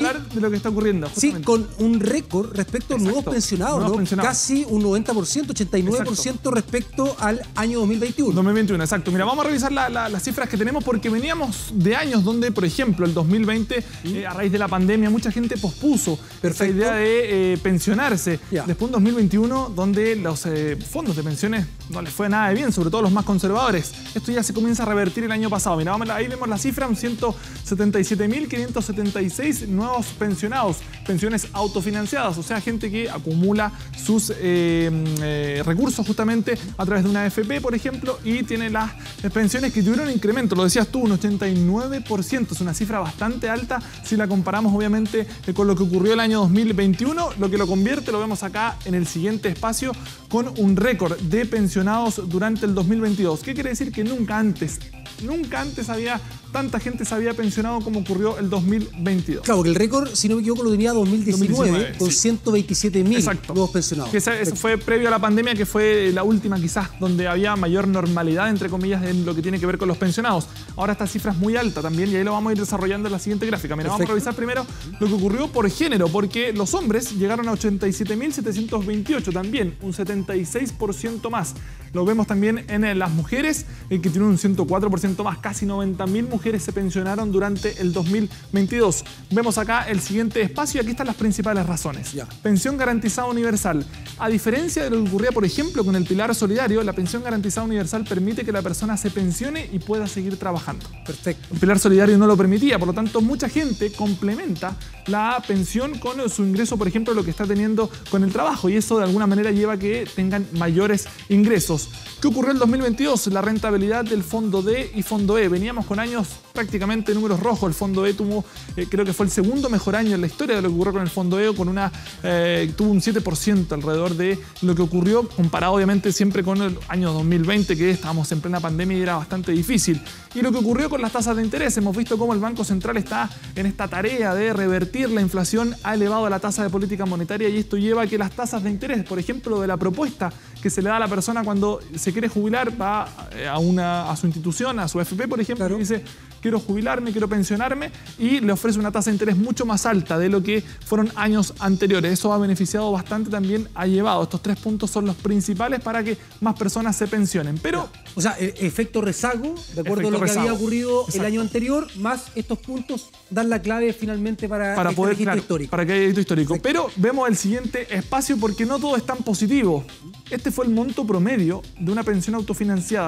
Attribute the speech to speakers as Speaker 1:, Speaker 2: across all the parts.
Speaker 1: hablar de lo que está ocurriendo.
Speaker 2: Justamente. Sí, con un récord respecto a nuevos pensionados, ¿no? Casi un 90%, 89% respecto al año 2021.
Speaker 1: 2021, exacto. Mira, vamos a revisar las cifras que tenemos porque veníamos de años donde, por ejemplo, el 2020, a raíz de la pandemia, mucha gente pospuso esa idea de pensionarse. Después un 2021 donde los fondos de pensiones no les fue nada de bien, sobre todo los más conservadores. Esto ya se comienza a revertir el año pasado. Mira, ahí vemos la cifra, 177.576 nuevos pensionados, pensiones autofinanciadas, o sea, gente que acumula sus recursos justamente a través de una AFP, por ejemplo, y tiene las pensiones que tuvieron incremento, lo decías tú, un 89%, es una cifra bastante alta si la comparamos obviamente con lo que ocurrió el año 2021, lo que lo convierte, lo vemos acá en el siguiente espacio, con un récord de pensionados durante el 2022. ¿Qué quiere decir? Que nunca antes tanta gente se había pensionado como ocurrió el 2022.
Speaker 2: Claro, que el récord, si no me equivoco, lo tenía 2019 con 127.000 nuevos pensionados.
Speaker 1: Que eso fue previo a la pandemia, que fue la última quizás donde había mayor normalidad, entre comillas, en lo que tiene que ver con los pensionados. Ahora esta cifra es muy alta también y ahí lo vamos a ir desarrollando en la siguiente gráfica. Mira, vamos a revisar primero lo que ocurrió por género, porque los hombres llegaron a 87.728 también, un 76% más. Lo vemos también en las mujeres, que tienen un 104% más, casi 90.000 mujeres se pensionaron durante el 2022. Vemos acá el siguiente espacio y aquí están las principales razones. Pensión garantizada universal. A diferencia de lo que ocurría, por ejemplo, con el pilar solidario, la pensión garantizada universal permite que la persona se pensione y pueda seguir trabajando.
Speaker 2: Perfecto.
Speaker 1: El pilar solidario no lo permitía, por lo tanto, mucha gente complementa la pensión con su ingreso, por ejemplo, lo que está teniendo con el trabajo, y eso de alguna manera lleva a que tengan mayores ingresos. ¿Qué ocurrió en 2022? La rentabilidad del Fondo D y Fondo E. Veníamos con años prácticamente números rojos. El Fondo E tuvo, creo que fue el segundo mejor año en la historia de lo que ocurrió con el Fondo E, con tuvo un 7% alrededor de lo que ocurrió, comparado obviamente siempre con el año 2020, que estábamos en plena pandemia y era bastante difícil. Y lo que ocurrió con las tasas de interés, hemos visto cómo el Banco Central está en esta tarea de revertir la inflación, ha elevado la tasa de política monetaria y esto lleva a que las tasas de interés, por ejemplo, de la propuesta que se le da a la persona cuando se quiere jubilar, va a su institución, a su AFP, por ejemplo, y dice, quiero jubilarme, quiero pensionarme, y le ofrece una tasa de interés mucho más alta de lo que fueron años anteriores. Eso ha beneficiado bastante, también ha llevado. Estos 3 puntos son los principales para que más personas se pensionen. Pero,
Speaker 2: o sea, efecto rezago, de acuerdo a lo que había ocurrido el año anterior, más estos puntos dan la clave finalmente para
Speaker 1: poder,
Speaker 2: registro histórico.
Speaker 1: Para que haya registro histórico. Pero vemos el siguiente espacio porque no todo es tan positivo. Este fue el monto promedio de una pensión autofinanciada,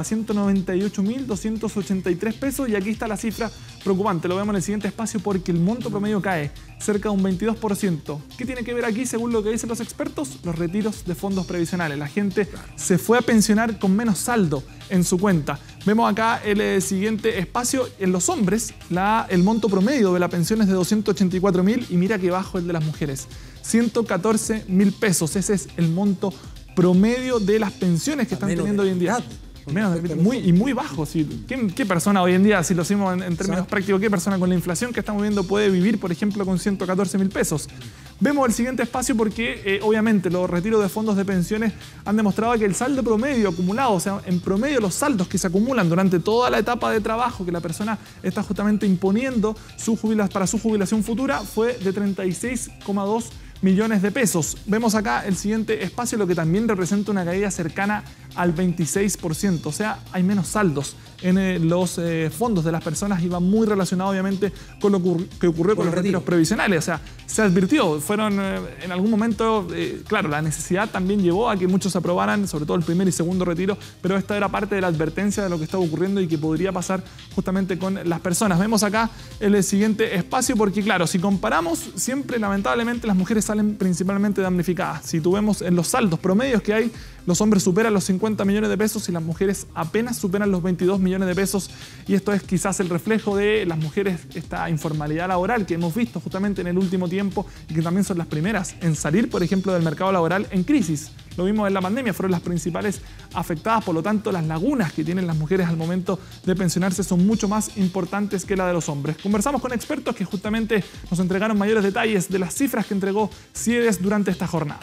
Speaker 1: 198.283 pesos, y aquí está la cifra preocupante. Lo vemos en el siguiente espacio porque el monto promedio cae cerca de un 22%. ¿Qué tiene que ver aquí, según lo que dicen los expertos? Los retiros de fondos previsionales. La gente se fue a pensionar con menos saldo en su cuenta. Vemos acá el siguiente espacio. En los hombres, el monto promedio de la pensión es de 284.000 y mira que bajo el de las mujeres. 114.000 pesos. Ese es el monto promedio de las pensiones que están teniendo hoy en día. Muy bajo. ¿Sí? ¿Qué persona hoy en día, si lo hacemos en términos prácticos, qué persona con la inflación que estamos viendo puede vivir, por ejemplo, con 114.000 pesos? Vemos el siguiente espacio porque, obviamente, los retiros de fondos de pensiones han demostrado que el saldo promedio acumulado, o sea, en promedio los saldos que se acumulan durante toda la etapa de trabajo que la persona está justamente imponiendo para su jubilación futura, fue de 36,2 millones de pesos. Vemos acá el siguiente espacio, lo que también representa una caída cercana al 26%. O sea, hay menos saldos en los fondos de las personas y va muy relacionado obviamente con lo que ocurrió con los retiros previsionales. O sea, se advirtió, fueron en algún momento, claro, la necesidad también llevó a que muchos aprobaran, sobre todo el primer y segundo retiro, pero esta era parte de la advertencia de lo que estaba ocurriendo y que podría pasar justamente con las personas. Vemos acá el siguiente espacio porque, claro, si comparamos, siempre lamentablemente las mujeres salen principalmente damnificadas. Si tú vemos en los saldos promedios que hay, los hombres superan los 50 millones de pesos y las mujeres apenas superan los 22 millones de pesos, y esto es quizás el reflejo de las mujeres, esta informalidad laboral que hemos visto justamente en el último tiempo y que también son las primeras en salir, por ejemplo, del mercado laboral en crisis. Lo vimos en la pandemia, fueron las principales afectadas, por lo tanto las lagunas que tienen las mujeres al momento de pensionarse son mucho más importantes que la de los hombres. Conversamos con expertos que justamente nos entregaron mayores detalles de las cifras que entregó CIEDES durante esta jornada.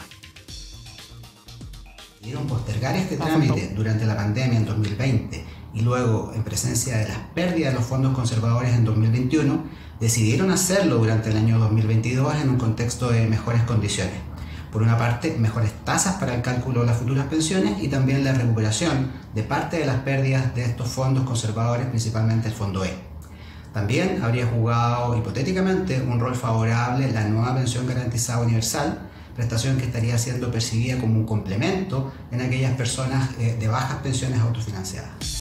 Speaker 3: Pudieron postergar este trámite durante la pandemia en 2020 y luego en presencia de las pérdidas de los fondos conservadores en 2021, decidieron hacerlo durante el año 2022 en un contexto de mejores condiciones. Por una parte, mejores tasas para el cálculo de las futuras pensiones y también la recuperación de parte de las pérdidas de estos fondos conservadores, principalmente el Fondo E. También habría jugado hipotéticamente un rol favorable la nueva pensión garantizada universal, prestación que estaría siendo percibida como un complemento en aquellas personas de bajas pensiones autofinanciadas.